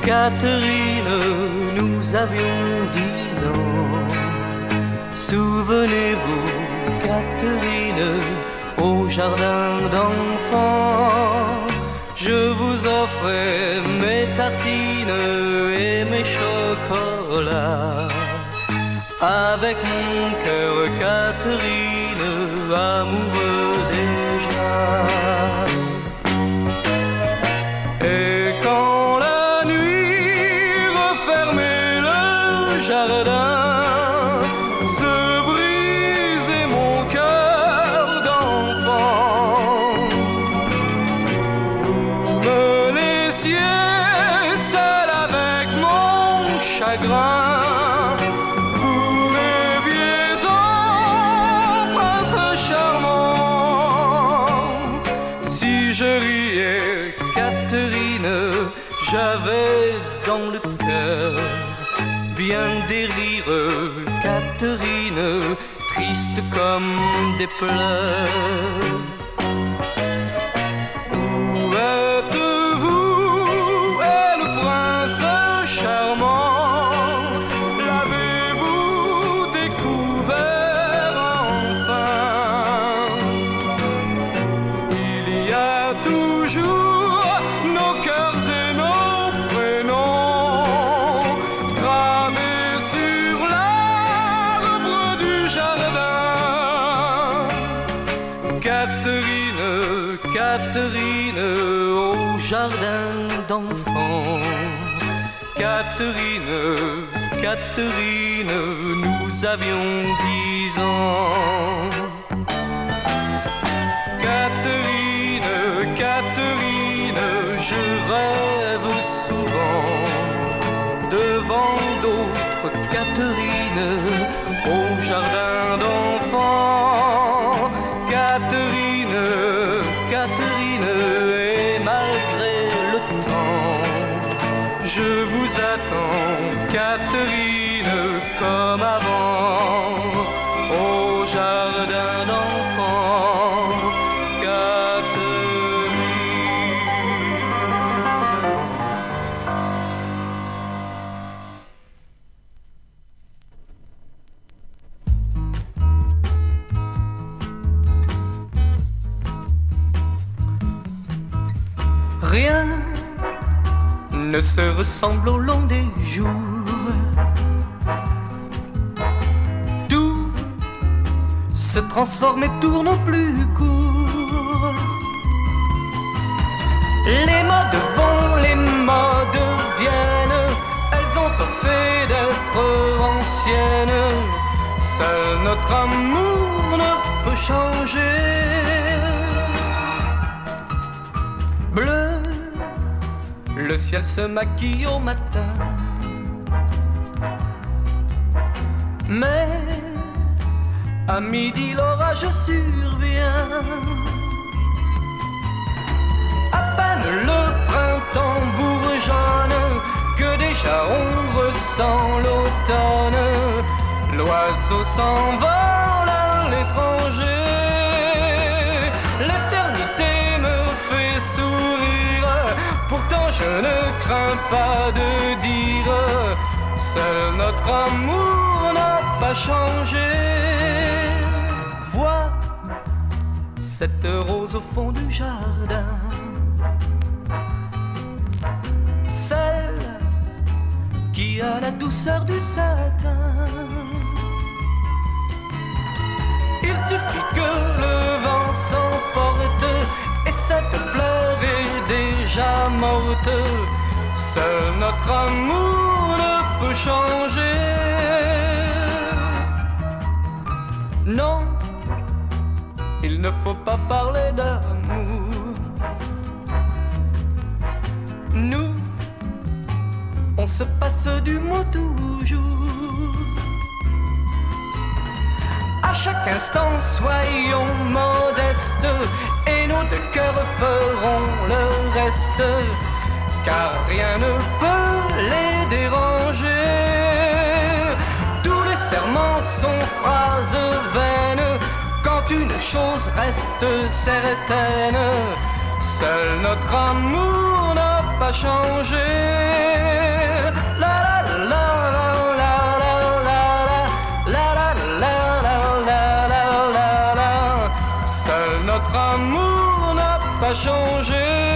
Catherine, nous avions 10 ans. Souvenez-vous, Catherine, au jardin d'enfants, je vous offrais mes tartines et mes chocolats. Avec mon cœur, Catherine, amoureux déjà. Et quand la nuit refermait le jardin, se brisait mon cœur d'enfant. Vous me laissiez seul avec mon chagrin. J'avais dans le cœur bien des rires, Catherine, triste comme des pleurs. Où êtes-vous, et le prince charmant? L'avez-vous découvert enfin? Il y a toujours nos cœurs et nos prénoms gravés sur l'arbre du jardin. Catherine, Catherine, au jardin d'enfants. Catherine, Catherine, nous avions 10 ans. Catherine, Catherine, je rêve souvent devant d'autres Catherine au jardin d'enfants. Catherine, Catherine, et malgré le temps, je vous attends, Catherine, comme avant, au jardin d'enfants. Rien ne se ressemble au long des jours. Tout se transforme et tourne au plus court. Les modes vont, les modes viennent, elles ont au fait d'être anciennes. Seul notre amour ne peut changer. Bleu, le ciel se maquille au matin, mais à midi l'orage survient. À peine le printemps bourgeonne que déjà on ressent l'automne. L'oiseau s'envole à l'étranger. L'éternité me fait sourire, pourtant je ne crains pas de dire, seul notre amour n'a pas changé. Vois cette rose au fond du jardin, celle qui a la douceur du satin. Il suffit que le vent s'emporte et cette fleur est déjà morte. Seul notre amour ne peut changer. Non, il ne faut pas parler d'amour. Nous, on se passe du mot toujours. À chaque instant, soyons modestes et nos deux cœurs feront le reste, car rien ne peut les déranger. Tous les serments sont phrases vaines quand une chose reste certaine, Seul notre amour n'a pas changé. La la la la la la la la la la la la la la. Seul notre amour n'a pas changé.